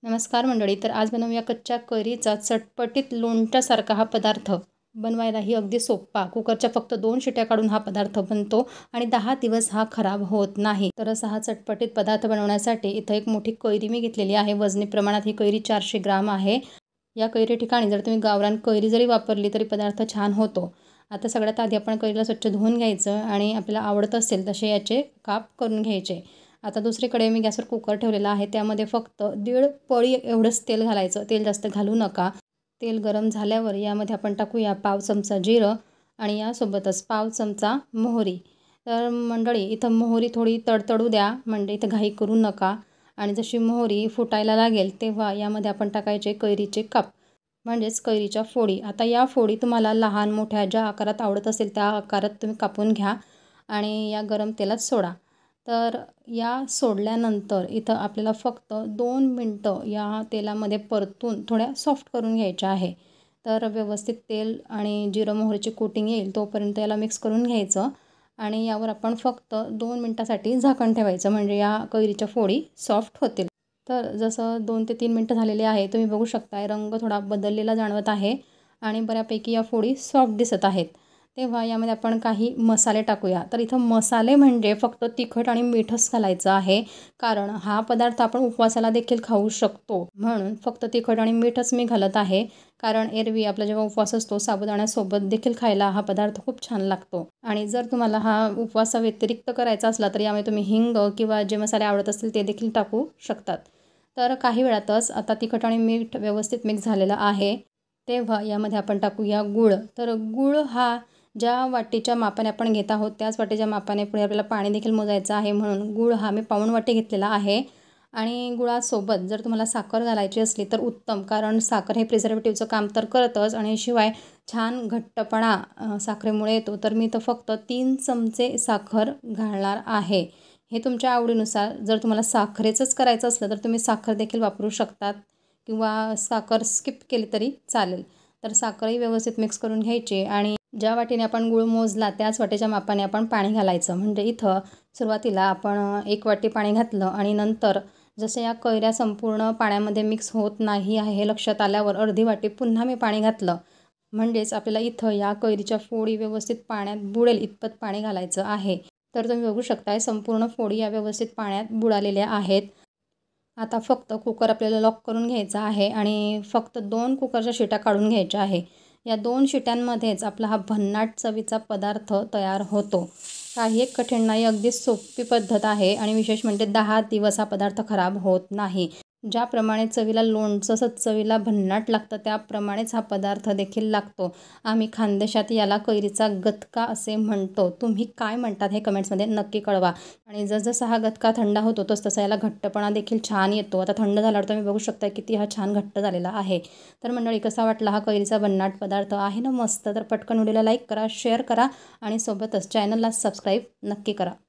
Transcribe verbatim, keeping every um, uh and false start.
नमस्कार मंडळी. तर आज बनवूया कच्च्या कैरीचा चटपटीत लोणच्यासारखा हा पदार्थ. बनवायलाही अगदी सोपा. कुकरच्या फक्त दोन शिट्या काढून हा पदार्थ बनतो आणि दहा दिवस हा खराब होत नाही. तर असा हा चटपटीत पदार्थ बनवण्यासाठी इथं एक मोठी कैरी मी घेतलेली आहे. वजनी प्रमाणात ही कैरी चारशे ग्राम आहे. या कैरी ठिकाणी जर तुम्ही गावरान कैरी जरी वापरली तरी पदार्थ छान होतो. आता सगळ्यात आधी आपण कैरीला स्वच्छ धुवून घ्यायचं आणि आपल्याला आवडत असेल तसे याचे काप करून घ्यायचे. आता दुसरीकडे मी गॅसवर कुकर ठेवलेला आहे. त्यामध्ये फक्त दीड पळी एवढंच तेल घालायचं. तेल जास्त घालू नका. तेल गरम झाल्यावर यामध्ये आपण टाकूया पाव चमचा जिरं आणि यासोबतच पाव चमचा मोहरी. तर मंडळी इथं मोहरी थोडी तडतडू द्या, म्हणजे इथं घाई करू नका. आणि जशी मोहरी फुटायला लागेल तेव्हा यामध्ये आपण टाकायचे कैरीचे काप, म्हणजेच कैरीच्या फोडी. आता या फोडी तुम्हाला लहान मोठ्या ज्या आकारात आवडत असेल त्या आकारात तुम्ही कापून घ्या आणि या गरम तेलात सोडा. तर या सोडल्यानंतर इथं आपल्याला फक्त दोन मिनटं या तेलामध्ये परतून थोड्या सॉफ्ट करून घ्यायच्या आहे. तर व्यवस्थित तेल आणि जिरं मोहरीची कोटिंग येईल तोपर्यंत याला मिक्स करून घ्यायचं आणि यावर आपण फक्त दोन मिनटासाठी झाकण ठेवायचं, म्हणजे या कैरीच्या फोडी सॉफ्ट होतील. तर जसं दोन ते तीन मिनटं झालेले आहे, तुम्ही बघू शकताय रंग थोडा बदललेला जाणवत आहे आणि बऱ्यापैकी या फोडी सॉफ्ट दिसत आहेत. तेव्हा यामध्ये आपण काही मसाले टाकूया. तर इथं मसाले म्हणजे फक्त तिखट आणि मीठच घालायचं आहे, कारण हा पदार्थ आपण उपवासाला देखील खाऊ शकतो. म्हणून फक्त तिखट आणि मीठच मी घालत आहे, कारण एरवी आपला जेव्हा उपवास असतो साबुदाण्यासोबत देखील खायला हा पदार्थ खूप छान लागतो. आणि जर तुम्हाला हा उपवासाव्यतिरिक्त करायचा असला तर यामध्ये तुम्ही हिंग किंवा जे मसाले आवडत असतील ते देखील टाकू शकतात. तर काही वेळातच आता तिखट आणि मीठ व्यवस्थित मिक्स झालेलं आहे. तेव्हा यामध्ये आपण टाकूया गूळ. तर गूळ हा ज्या वाटीच्या मापाने आपण घेत आहोत त्याच वाटीच्या मापाने पुढे आपल्याला पाणी देखील मोजायचं आहे, म्हणून गूळ हा मी पाऊण वाटी घेतलेला आहे. आणि गुळासोबत जर तुम्हाला साखर घालायची असली तर उत्तम, कारण साखर हे प्रिझर्वेटिव्हचं काम तर करतच आणि शिवाय छान घट्टपणा साखरेमुळे येतो. तर मी तर फक्त तीन चमचे साखर घालणार आहे. हे तुमच्या आवडीनुसार. जर तुम्हाला साखरेचंच करायचं असलं तर तुम्ही साखर देखील वापरू शकतात किंवा साखर स्किप केली तरी चालेल. तर साखरही व्यवस्थित मिक्स करून घ्यायची आणि ज्या वाटीने आपण गूळ मोजला त्याच वाटीच्या मापाने आपण पाणी घालायचं. म्हणजे इथं सुरुवातीला आपण एक वाटी पाणी घातलं आणि नंतर जसं या कैऱ्या संपूर्ण पाण्यामध्ये मिक्स होत नाही आहे हे लक्षात आल्यावर अर्धी वाटी पुन्हा मी पाणी घातलं. म्हणजेच आपल्याला इथं या कैरीच्या फोडी व्यवस्थित पाण्यात बुडेल इतपत पाणी घालायचं आहे. तर तुम्ही बघू शकताय संपूर्ण फोडी या व्यवस्थित पाण्यात बुडालेल्या आहेत. आता फक्त कुकर आपल्याला लॉक करून घ्यायचा आहे आणि फक्त दोन कुकरच्या शिट्या काढून घ्यायच्या आहे. या दोन शिट्यांमध्येच आपला हा भन्नाट चवीचा पदार्थ तयार होतो. काही एक कठीण नाही, अगदी सोपी पद्धत आहे आणि विशेष म्हणजे दहा दिवस हा पदार्थ खराब होत नाही. ज्याप्रमाणे चवीला लोणचं असं चवीला भन्नाट लागतं त्याप्रमाणेच हा पदार्थ देखील लागतो. आम्ही खानदेशात याला कैरीचा गतका असे म्हणतो. तुम्ही काय म्हणतात हे कमेंट्समध्ये नक्की कळवा. आणि जसजसा हा गतका थंड होतो तसतसा याला घट्टपणा देखील छान येतो. आता थंड झाल्यावर तुम्ही बघू शकता किती हा छान घट्ट झालेला आहे. तर मंडळी कसा वाटला हा कैरीचा भन्नाट पदार्थ? आहे ना मस्त? तर पटकन व्हिडिओला लाईक करा, शेअर करा आणि सोबतच चॅनलला सबस्क्राईब नक्की करा.